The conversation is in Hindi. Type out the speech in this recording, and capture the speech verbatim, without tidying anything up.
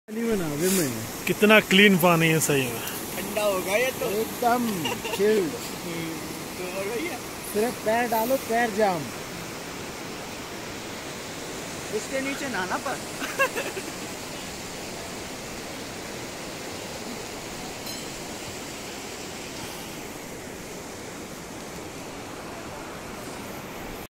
में कितना क्लीन पानी है, सही में ठंडा होगा ये तो एकदम चिल्ड। तो भैया सिर्फ पैर डालो, पैर जाम। इसके नीचे नहाना पर